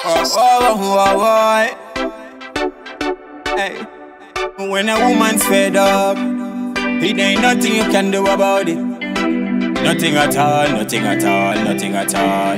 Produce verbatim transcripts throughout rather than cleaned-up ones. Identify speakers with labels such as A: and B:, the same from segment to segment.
A: Oh, oh, oh, oh. Hey. When a woman's fed up, it ain't nothing you can do about it. Nothing at all, nothing at all, nothing at all.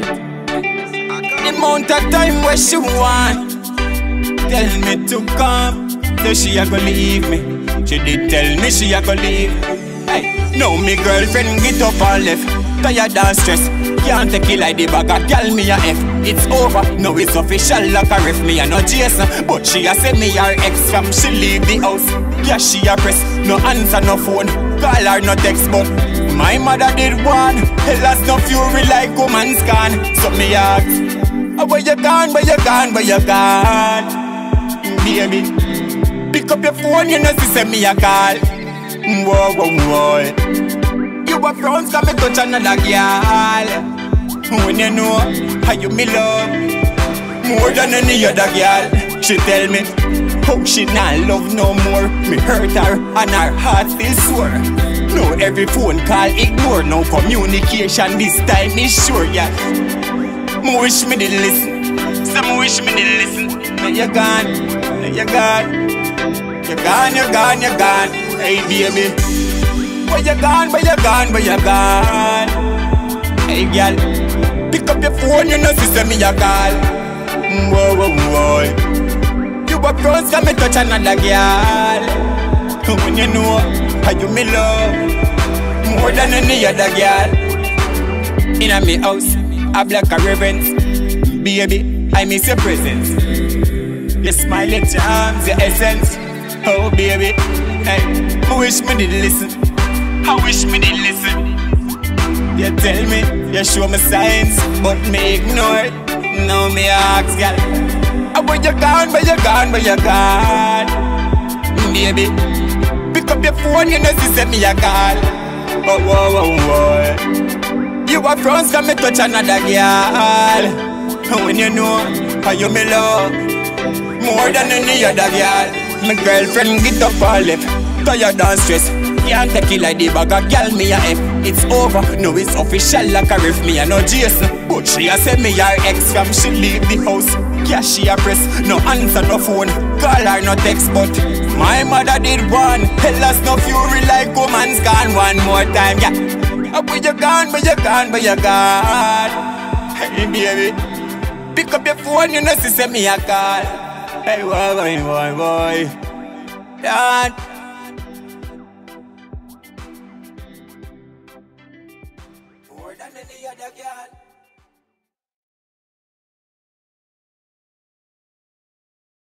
A: The amount of time where she want, tell me to come, so she a go leave me. She did tell me she a go leave. Hey, now me girlfriend get up and left, tired and stressed. Can't take it like the bag of gal me a F. It's over, now it's official like a ref. Me a no Jason, but she a say me her ex from she leave the house. Yeah, she a press, no answer, no phone, call her, no text, but my mother did one. Hell has no fury like woman's gone. So me ask, oh, where you gone, where you gone, where you gone? Baby, pick up your phone, you know she say me a call. Whoa, whoa, whoa. You a friends, come me touch another girl. When you know how you me love more than any other girl. She tell me how she not love no more. Me hurt her and her heart still sore. No, every phone call ignore. No communication this time is sure, yeah. Me wish me did listen. Some wish me did listen. Now you gone, now you gone. You gone, you gone, you gone. Hey baby, where you gone, where you gone, where you gone? Hey girl, pick up your phone, you know she say me a call. Whoa, whoa, whoa. You a cross, come me touch another girl. When you know how you me love more than any other girl. In a me house, I black a reverence. Baby, I miss your presence. Your smile, your charms, your essence. Oh baby, hey, I wish me did listen. I wish me did listen. You tell me, you show me signs, but me ignore it. Now me ask, girl, oh, where you gone, where you gone, where you gone? Baby, pick up your phone, you know she send me a call. Oh, whoa, whoa, whoa. You a friends, come me touch another girl. When you know how you me love more than any other girl. My girlfriend get up and left, tired and stressed. Can't take it like the bag of gal me a F. It's over, now it's official like a ref. Me a no Jason, but she a say me her ex from she leave the house. Yeah, she a press, no answer, no phone, call her, no text, but my mother did one. Hell has no fury like woman's gone. One more time, yeah. Oh, where you gone, where you gone, where you gone? Hey baby, pick up your phone, you know she say me a call. Hey boy, boy, boy, boy. Dad. More than any other girl.